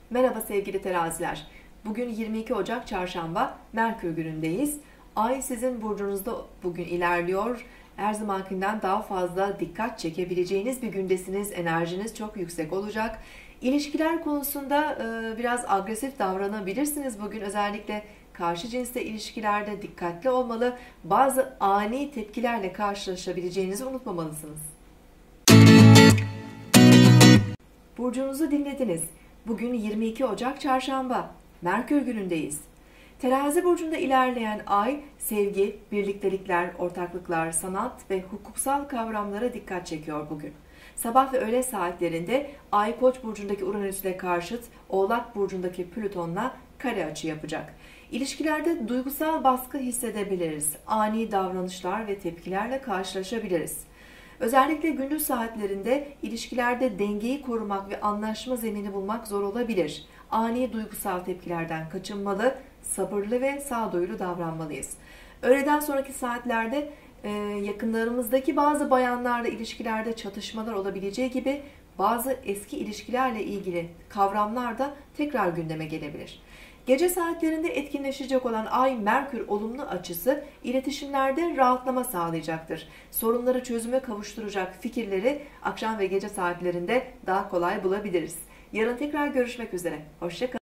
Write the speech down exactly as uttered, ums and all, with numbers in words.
Merhaba sevgili teraziler. Bugün yirmi iki Ocak Çarşamba, Merkür günündeyiz. Ay sizin burcunuzda bugün ilerliyor. Her zamankinden daha fazla dikkat çekebileceğiniz bir gündesiniz. Enerjiniz çok yüksek olacak. İlişkiler konusunda biraz agresif davranabilirsiniz bugün. Özellikle karşı cinsle ilişkilerde dikkatli olmalı. Bazı ani tepkilerle karşılaşabileceğinizi unutmamalısınız. Burcunuzu dinlediniz. Bugün yirmi iki Ocak Çarşamba, Merkür günündeyiz. Terazi burcunda ilerleyen ay, sevgi, birliktelikler, ortaklıklar, sanat ve hukuksal kavramlara dikkat çekiyor bugün. Sabah ve öğle saatlerinde ay Koç burcundaki Uranüs'le karşıt, Oğlak burcundaki Plüton'la kare açı yapacak. İlişkilerde duygusal baskı hissedebiliriz. Ani davranışlar ve tepkilerle karşılaşabiliriz. Özellikle gündüz saatlerinde ilişkilerde dengeyi korumak ve anlaşma zemini bulmak zor olabilir. Ani duygusal tepkilerden kaçınmalı, sabırlı ve sağduyulu davranmalıyız. Öğleden sonraki saatlerde e, yakınlarımızdaki bazı bayanlarla ilişkilerde çatışmalar olabileceği gibi bazı eski ilişkilerle ilgili kavramlar da tekrar gündeme gelebilir. Gece saatlerinde etkinleşecek olan Ay-Merkür olumlu açısı iletişimlerde rahatlama sağlayacaktır. Sorunları çözüme kavuşturacak fikirleri akşam ve gece saatlerinde daha kolay bulabiliriz. Yarın tekrar görüşmek üzere. Hoşça kalın.